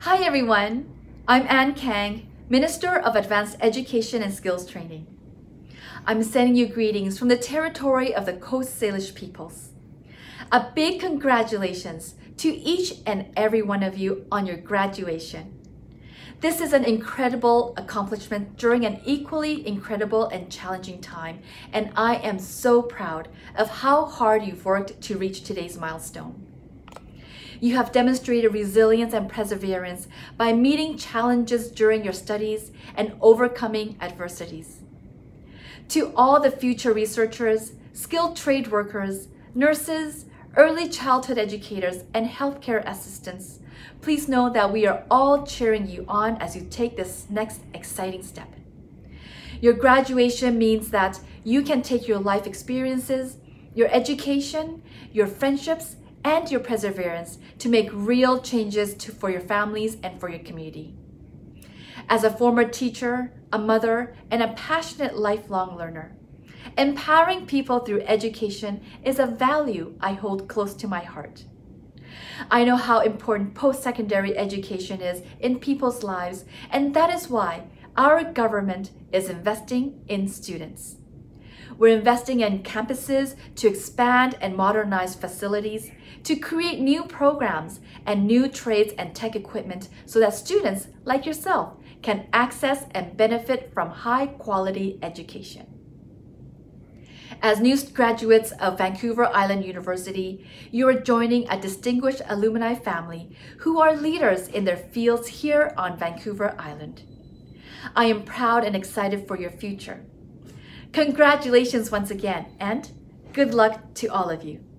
Hi everyone, I'm Kang, Minister of Advanced Education and Skills Training. I'm sending you greetings from the territory of the Coast Salish peoples. A big congratulations to each and every one of you on your graduation. This is an incredible accomplishment during an equally incredible and challenging time, and I am so proud of how hard you've worked to reach today's milestone. You have demonstrated resilience and perseverance by meeting challenges during your studies and overcoming adversities. To all the future researchers, skilled trade workers, nurses, early childhood educators, and healthcare assistants, please know that we are all cheering you on as you take this next exciting step. Your graduation means that you can take your life experiences, your education, your friendships, and your perseverance to make real changes for your families and for your community. As a former teacher, a mother, and a passionate lifelong learner, empowering people through education is a value I hold close to my heart. I know how important post-secondary education is in people's lives, and that is why our government is investing in students. We're investing in campuses to expand and modernize facilities, to create new programs and new trades and tech equipment so that students like yourself can access and benefit from high-quality education. As new graduates of Vancouver Island University, you are joining a distinguished alumni family who are leaders in their fields here on Vancouver Island. I am proud and excited for your future. Congratulations once again, and good luck to all of you.